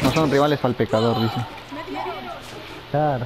No son rivales para el pecador, dice. Claro.